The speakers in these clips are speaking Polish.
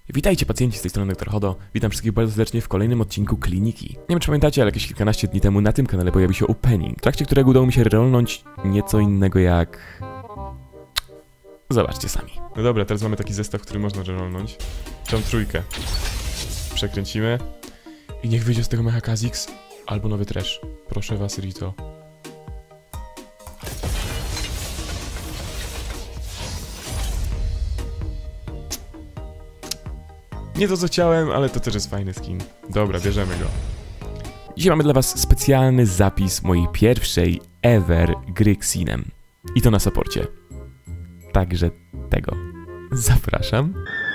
Witajcie pacjenci, z tej strony Dr. Hodo. Witam wszystkich bardzo serdecznie w kolejnym odcinku Kliniki. Nie wiem czy pamiętacie, ale jakieś kilkanaście dni temu na tym kanale pojawił się opening, w trakcie którego udało mi się rolnąć nieco innego jak... Zobaczcie sami. No dobra, teraz mamy taki zestaw, który można rolnąć. Tą trójkę. Przekręcimy. I niech wyjdzie z tego Mecha Kha'Zix albo nowy trash. Proszę was, Rito. Nie to co chciałem, ale to też jest fajny skin. Dobra, bierzemy go. Dzisiaj mamy dla was specjalny zapis mojej pierwszej ever gry Xinem. I to na supporcie. Także tego. Zapraszam.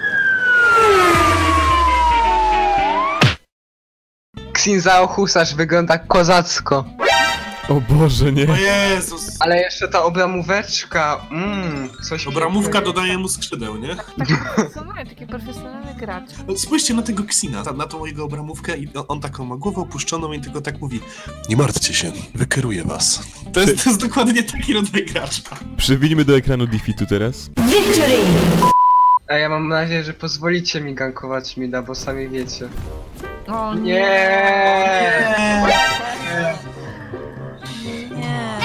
Xin Zhao Husarz wygląda kozacko. O Boże, nie. O Jezus! Ale jeszcze ta obramóweczka, coś Obramówka pięknego. dodaje mu skrzydeł, nie? Taki profesjonalny gracz. Spójrzcie na tego Xina, na tą jego obramówkę i on taką ma głowę opuszczoną i tylko tak mówi: nie martwcie się, wykieruję was. To jest dokładnie taki rodzaj gracza. Przybijmy do ekranu defeatu teraz. A ja mam nadzieję, że pozwolicie mi gankować mida, bo sami wiecie. O Nie. Nie.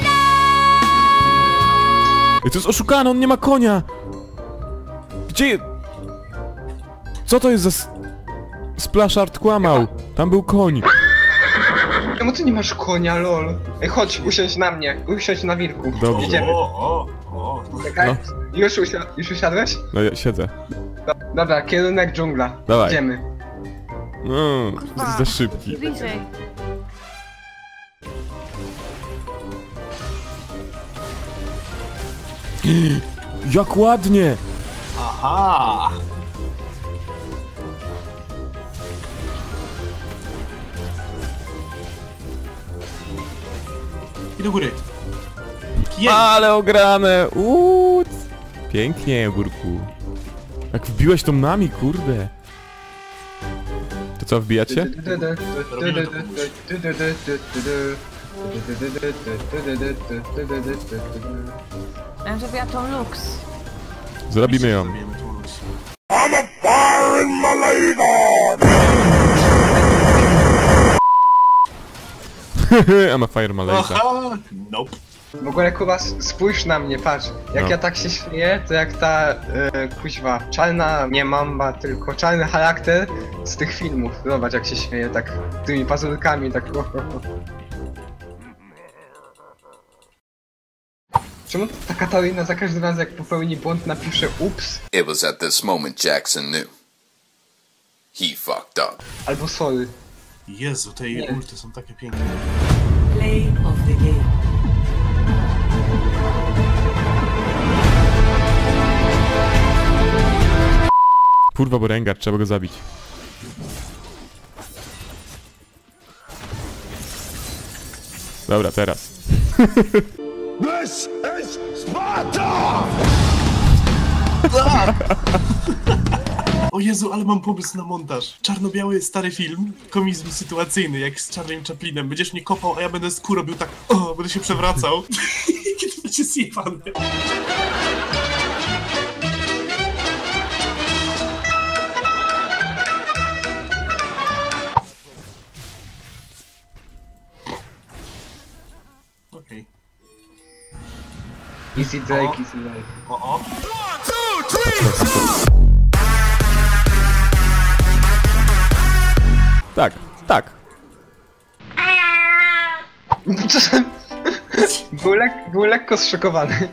Ej, to jest oszukane, on nie ma konia! Gdzie... Co to jest za... Splashard kłamał! Tam był koń! Czemu ty nie masz konia, lol? Ej, chodź, usiądź na mnie, usiądź na wilku. Dobrze. Idziemy. O. Czekaj, No. już usiadłeś? No ja siedzę. Dobra, kierunek dżungla. Dawaj. Idziemy. No, to jest za szybki. Bliżej. Jak ładnie! Aha! I do góry. Ale ograne! Pięknie, Górku. Jak wbiłeś tą nami, kurde. To co, wbijacie? Ja żeby ja tą Lux. Zrobimy ją. Zrobimy tu luz. I'm a fire Malaysia. Aha! Nope. W ogóle Kuba, spójrz na mnie, patrz. Jak No. ja tak się śmieję, to jak ta, kuźwa, czarna, nie mamba, tylko czarny charakter z tych filmów. Zobacz jak się śmieje, tak, tymi pazurkami, tak. Czemu ta Katarina za każdym razem jak popełni błąd napisze ups, It was at this moment Jackson knew. He fucked up. albo sorry. Jezu, te jej ulty są takie piękne. Play of the game. Kurwa, bo Rengar, trzeba go zabić. Dobra, teraz. This is Sparta! O Jezu, ale mam pomysł na montaż. Czarno-biały stary film, komizm sytuacyjny, jak z Charliem Chaplinem. Będziesz mnie kopał, a ja będę skórę robił tak, będę się przewracał. Kiedy będzie zjebane. Okej. Easy Drake, easy Drake. O. Tak, tak. Był lekko zszokowany.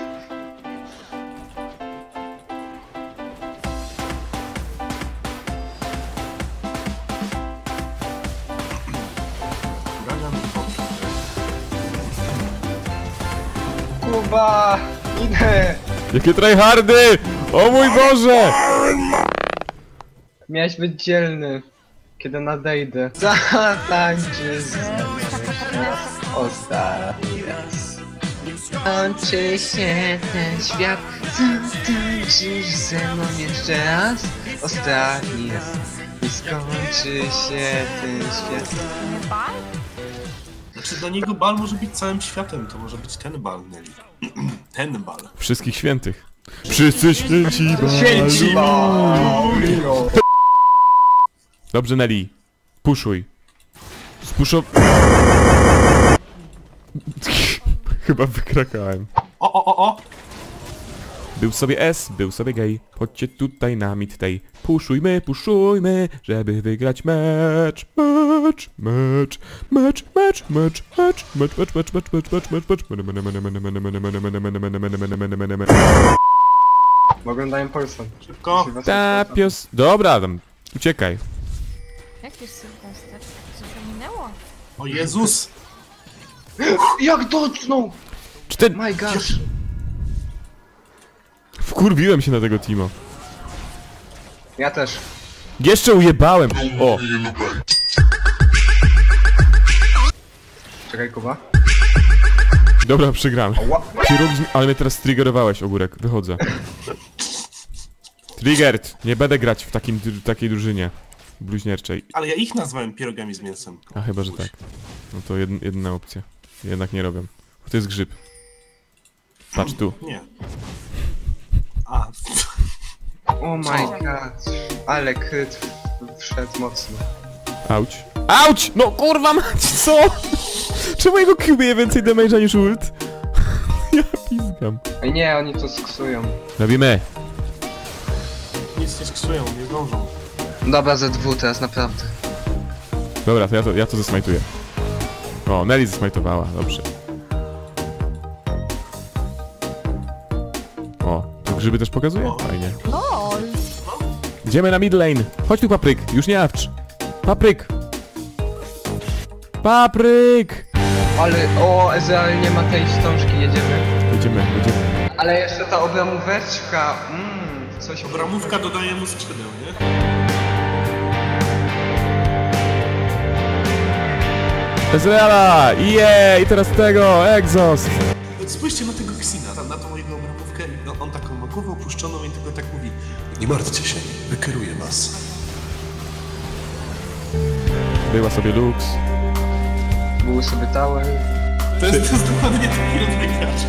Kuba, idę! Jakie tryhardy! O mój Boże! Miałeś być dzielny, kiedy nadejdę. Zatańczy ze mną ostatni raz. Kończy się ten świat, zatańczysz ze mną jeszcze raz. Ostatni raz. I skończy się ten świat. Nie bal? Znaczy dla niego bal może być całym światem, to może być ten bal, Nelly. Ten bal. Wszystkich świętych. Wszyscy święci Święci! Dobrze, Nelly. Puszuj. Spuszo... Chyba wykrakałem. O! Był sobie S, był sobie gej. Chodźcie tutaj na mid tej. Puszujmy, żeby wygrać mecz. Oglądają Polskę. Szybko. Tapios. Dobra, tam. Uciekaj. Jak jest Sylwester? Co się minęło? O Jezus! Jak dotknął! Cztery... My gosh! Wkurwiłem się na tego Timo. Ja też. Jeszcze ujebałem. O. Czekaj, Kuba. Dobra, przegramy. Ła. Ale mnie teraz triggerowałeś, Ogórek. Wychodzę. Triggered. Nie będę grać w takiej drużynie bluźnierczej. Ale ja ich nazwałem pierogami z mięsem. A chyba, że tak. No to jedna opcja. Jednak nie robię. Bo to jest grzyb. Patrz tu. Nie. A. Oh my god. Ale kryt wszedł mocno. Auć. Auć! No kurwa mać, co? Czemu jego Q bije więcej damage'a niż ult? Ja pizgam. Ej nie, oni to sksują. Robimy. Nic nie sksują, nie zdążą. Dobra, Z2 teraz, naprawdę. Dobra, to ja to zesmajtuję. O, Nelly zesmajtowała, dobrze. O, tu grzyby też pokazuje? O. Fajnie. LOL! Idziemy na mid lane. Chodź tu, Papryk, już nie awcz. Papryk! Papryk! Ale, o, Ezreal nie ma tej wstążki, jedziemy. Jedziemy. Ale jeszcze ta obramóweczka, coś Obramówka dodaje mu skrzydeł, nie? Ezreala! I teraz tego! Exhaust! Spójrzcie na tego Xina, na tą jego obramówkę. No, on taką ma głowę opuszczoną i tylko tak mówi: nie martwcie się, wykieruję was. Była sobie Lux. Były sobie tower. To jest dokładnie taki rodzaj gracza.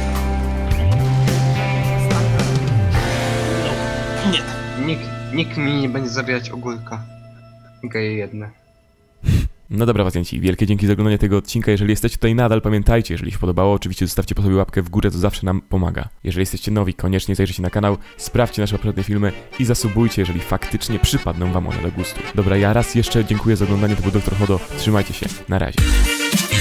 No, nie. Nikt mi nie będzie zabierać ogórka. Geje jedne. No dobra, pacjenci, wielkie dzięki za oglądanie tego odcinka. Jeżeli jesteście tutaj nadal, pamiętajcie, jeżeli się podobało, oczywiście zostawcie po sobie łapkę w górę, to zawsze nam pomaga. Jeżeli jesteście nowi, koniecznie zajrzyjcie na kanał, sprawdźcie nasze poprzednie filmy i zasubujcie, jeżeli faktycznie przypadną wam one do gustu. Dobra, ja raz jeszcze dziękuję za oglądanie, to był Dr. Hodo, trzymajcie się, na razie.